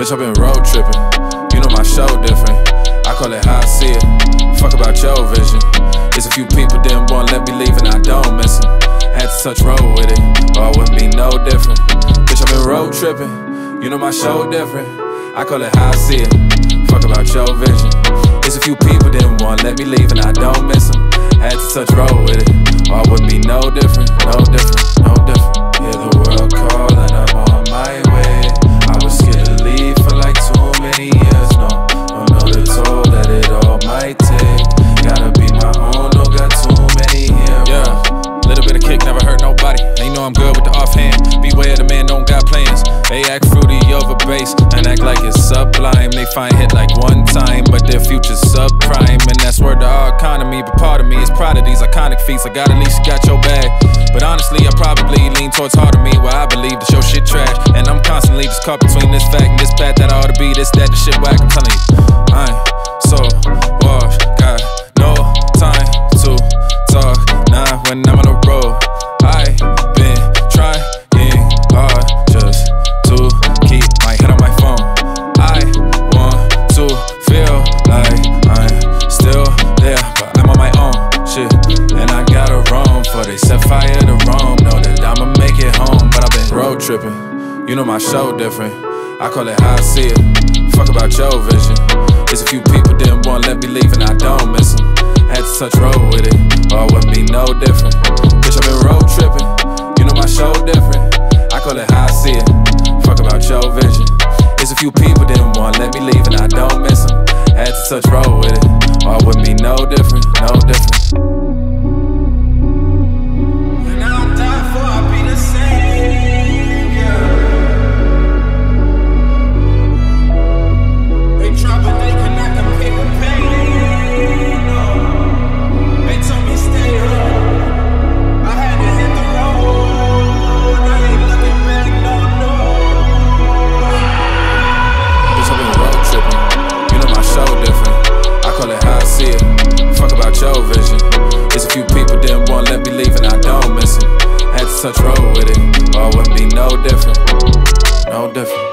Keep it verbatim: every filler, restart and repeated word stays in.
Bitch, I been road tripping. You know my show different. I call it how I see it. Fuck about your vision. There's a few people didn't want let me leave and I don't miss them. Had to touch road with it, or it wouldn't be no different. Bitch, I been road tripping. You know my show different. I call it how I see it. Fuck about your vision. There's a few people didn't want let me leave and I don't miss them. Had to touch road with it, or it wouldn't be no different, no different, no different. Hear the world calling, I'm on my way. I was scared to leave for like too many years, no. Don't know the toll that it all might take. Gotta be my own, don't got too many heroes. Yeah, little bit of kick, never hurt nobody. And you know I'm good with the offhand. Beware the man don't got plans. They act fruity over bass and act like it's sublime. They find hit like one time, but their future's subprime. And that's word to our economy, but part of me is proud of these iconic feats. I got at least got your bag. But honestly, I probably lean towards hard of me, where I believe the show shit trash. And I'm constantly just caught between this fact and this path that I ought to be. This, that, the shit whack, I'm telling you. I ain't so washed, got no time to talk. Nah, when I'm on the road, I been trying hard just to keep my head on my phone. I want to feel like I'm still there, but I'm on my own shit. And I gotta roam, for they set fire to Rome. Know that I'ma make it home, but I've been road tripping. You know my show different. I call it how I see it. Fuck about your vision. There's a few people didn't want let me leave and I don't miss them. Had to touch road with it, or it wouldn't be no different. Bitch, I been road tripping. You know my show different. I call it how I see it. Fuck about your vision. There's a few people didn't want let me leave and I don't miss them. Had to touch road with it, or it wouldn't be no different, no different. When I die for, I'll be the same, yeah. They try but they cannot compare with pain, no. They told me stay up. I had to hit the road. I ain't looking back, no, no. Bitch, I been road tripping. You know my show different. I call it how I see it. Fuck about your vision. There's a few people didn't want let me leave and I don't miss them. Had to touch road with it, or it wouldn't be no different, no different.